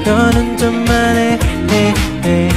넌 운전만해 hehe.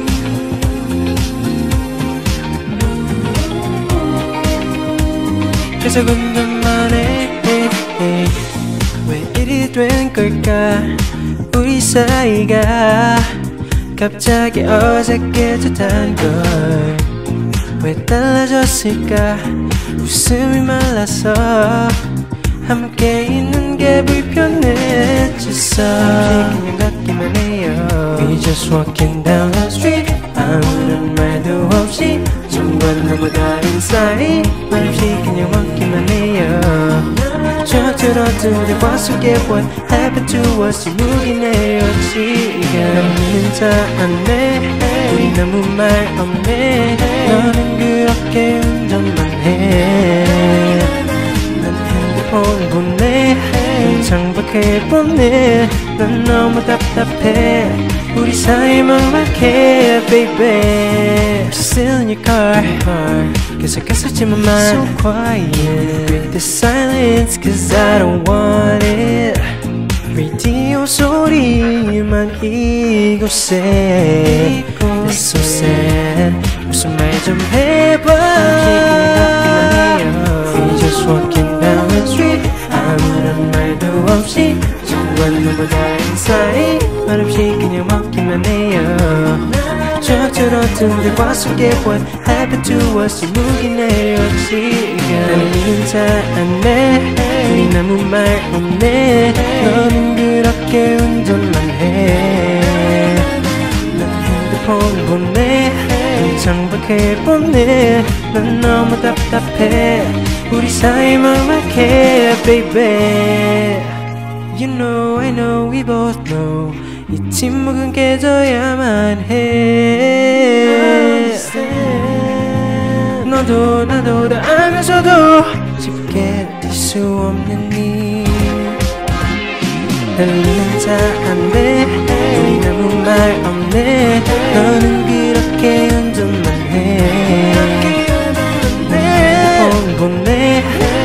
계속 운전만해 hehe. 왜 이리 된 걸까 우리 사이가 갑자기 어색해졌단 걸. 왜 달라졌을까 웃음이 말라서 함께 있는 게 불편해졌어. 그냥 걷기만 해요. We just walking down the street. 아무런 말도 없이 정말 너무 다른 사이. 말없이 그냥 걷기만 해요. 저 들어들의 과 속에 What happened to us 무기 내렸지. 너는 잘안돼 우리 너무 말 없네. 너는 그렇게 운전만 해. 난 핸드폰 보내 창밖해보내. 난 너무 답답해 우리 사이 막막해 baby. I'm still in your car 계속했었지만 So quiet break the silence cause I don't want it. 라디오 소리만 이곳에 It's so sad 무슨 말 좀 해봐. We just walking down the street. 아무런 말도 없이 정말 너무 다른 사이. 말없이 그냥 먹기만 해요. 저 들어든 과 속에 What happened to us 무기 내렸지. 나는 잘 안돼 우리 아무 말 없네. 너는 그렇게 운전만 해. 난 핸드폰 보내 창밖해보내. 난 너무 답답해 우리 사이 막막해 baby. You know I know we both know 이 침묵은 깨져야만 해. 너도 나도 다 알면서도 쉽게 뛸 수 없는 일. 달리는 차 안돼 우리 아무 말 없네. 너는 그렇게 운전만 해. 핸드폰 보내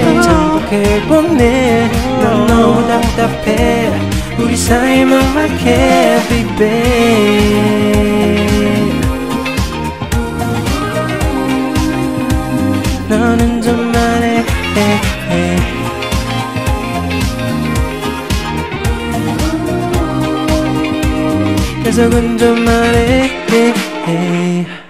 창밖해보내. 난 너무 답답해 우리 사이 막막해 baby. 넌 운전만해 hehe. 계속 운전만해 hehe.